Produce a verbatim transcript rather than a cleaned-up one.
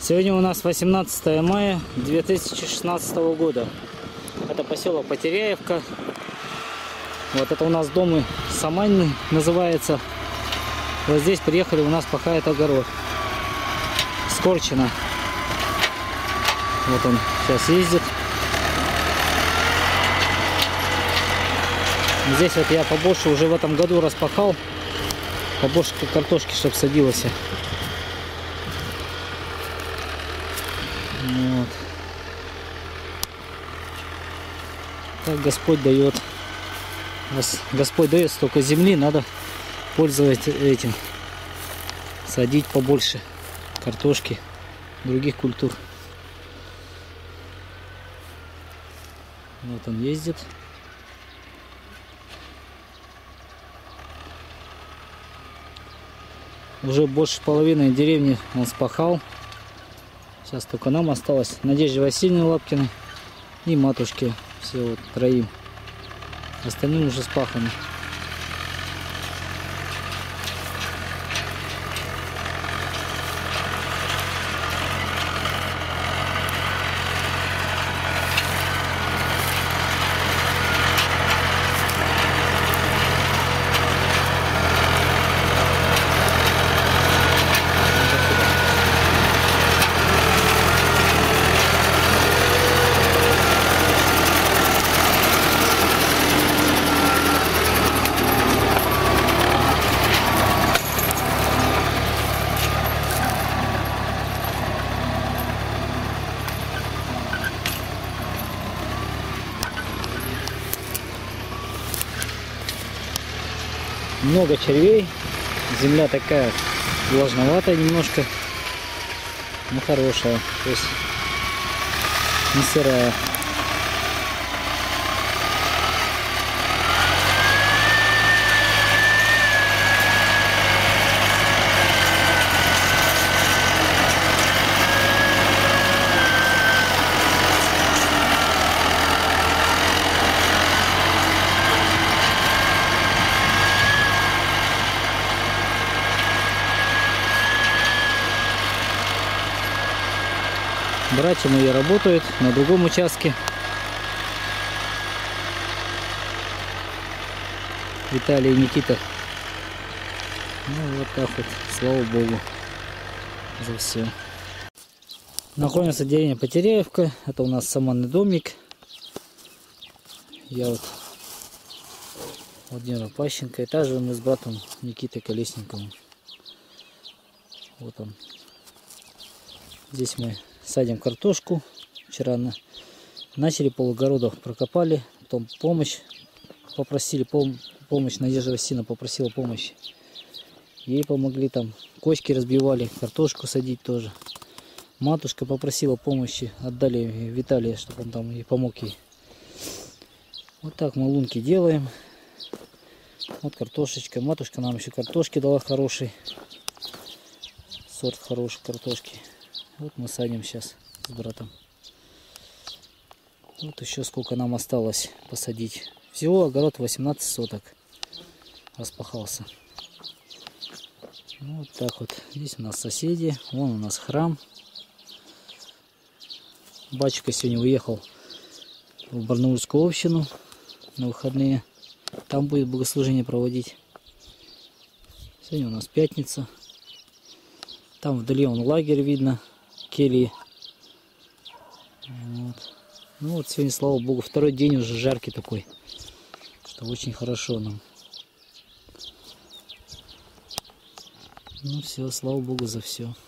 Сегодня у нас восемнадцатое мая две тысячи шестнадцатого года. Это поселок Потеряевка. Вот это у нас дом Саманный называется. Вот здесь приехали, у нас пахает огород. Скорчено. Вот он сейчас ездит. Здесь вот я побольше уже в этом году распахал. Побольше картошки, чтобы садилось. Вот. Так Господь дает. Господь дает столько земли, надо пользоваться этим. Садить побольше картошки, других культур. Вот он ездит. Уже больше половины деревни он спахал. Сейчас только нам осталось Надежде Васильевне Лапкиной и матушке. Все вот троим. Остальным уже спахано. Много червей, земля такая влажноватая немножко, но хорошая, то есть не сырая. Братья мои работают на другом участке. Виталий и Никита. Ну вот так вот, слава Богу за все. Находится деревня Потеряевка. Это у нас саманный домик. Я вот Владимир Пащенко. И также мы с братом Никитой Колесниковым. Вот он. Здесь мы садим картошку. Вчера на... начали полугородов, прокопали. Потом помощь попросили, пом... помощь. Надежда Васильевна попросила помощь. Ей помогли там. Кочки разбивали, картошку садить тоже. Матушка попросила помощи. Отдали Виталия, чтобы он там и помог ей. Вот так мы лунки делаем. Вот картошечка. Матушка нам еще картошки дала хороший. Сорт хорошей картошки. Вот мы садим сейчас с братом. Вот еще сколько нам осталось посадить. Всего огород восемнадцать соток распахался. Ну, вот так вот. Здесь у нас соседи. Вон у нас храм. Батюшка сегодня уехал в Барнаульскую общину на выходные. Там будет богослужение проводить. Сегодня у нас пятница. Там вдали он лагерь видно. Кельи. Вот. Ну вот сегодня, слава Богу, второй день уже жаркий такой, что очень хорошо нам. Ну все, слава Богу за все.